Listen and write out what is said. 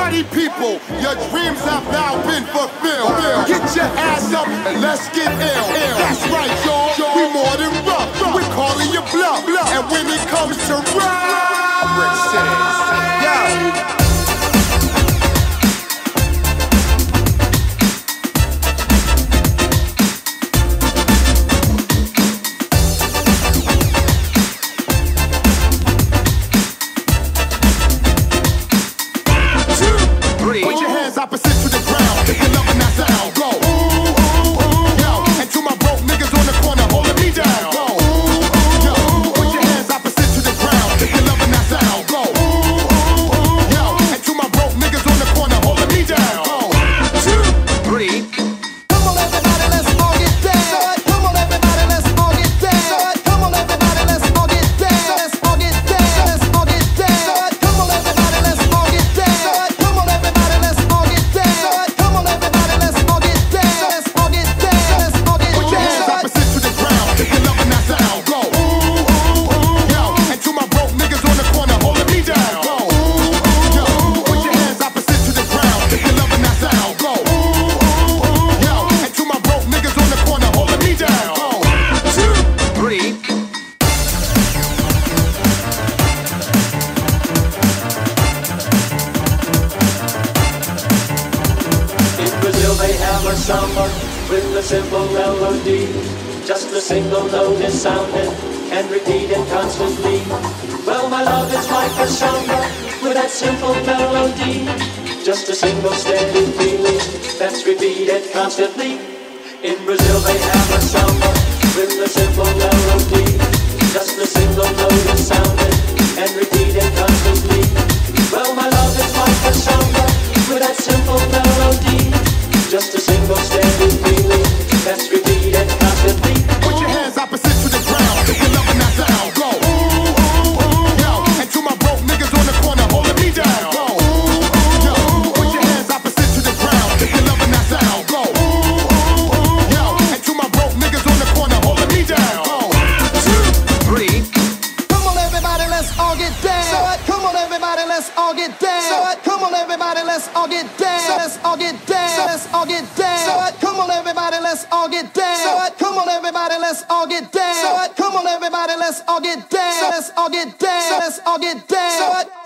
Party people, your dreams have now been fulfilled. Get your ass up and let's get ill. That's right, y'all. We more than rough. We're calling you bluff. And when it comes to rap, Rick says, yo. Put your hands opposite to the ground if you're loving that sound. Go, ooh, ooh, ooh, yo. And to my broke niggas on the corner holding me down. Go, ooh, ooh, yo. Put your hands opposite to the ground if you're loving that sound. Go, ooh, ooh, ooh, yo. And to my broke niggas on the corner holding me down. Go, 1, 2, 3. Come on everybody, let's all get down. Come on everybody, let's all get down. Come on everybody, let's all get down. Let's all get down. Let's all get down. Come on everybody, let's all get down. Come on everybody, let's all get down. Come on everybody, let's all get down. Let's all get down. Let's all get down. Put your hands opposite to the ground if you're loving that sound. Go, ooh, ooh, ooh, yo. And to my broke niggas on the corner holding me down. Go, ooh, ooh, yo. Put your hands opposite to the ground if you're loving that sound. Go, ooh, ooh, ooh, yo. And to my broke niggas on the corner holding me down. Go, 1, 2, 3. In Brazil they have a samba with a simple melody. Just a single note is sounded and repeated constantly. Well, my love is like a samba with that simple melody. Just a single steady feeling that's repeated constantly. In Brazil they have a samba with a simple melody. Just a single note is sounded and repeated constantly. Well, my love is like a samba with that simple melody. Just a single steady feeling that's repeated constantly. Put your hands opposite to the ground if you're loving that sound. Go, ooh, ooh, ooh, yo. And to my broke niggas on the corner holding me down. Go, ooh, ooh, yo. Put your hands opposite to the ground if you're loving that sound. Go, ooh, ooh, ooh, yo. And to my broke niggas on the corner holding me down. Go, 2, 3. Come on everybody, let's all get down. Come on everybody, let's all get down. Come on everybody, let's all get down. Let's all get down. Let's all get down. Come on everybody, let's all get down. Come on everybody, let's all get down. Come on everybody, let's all get down. Let's all get down. Let's all get down.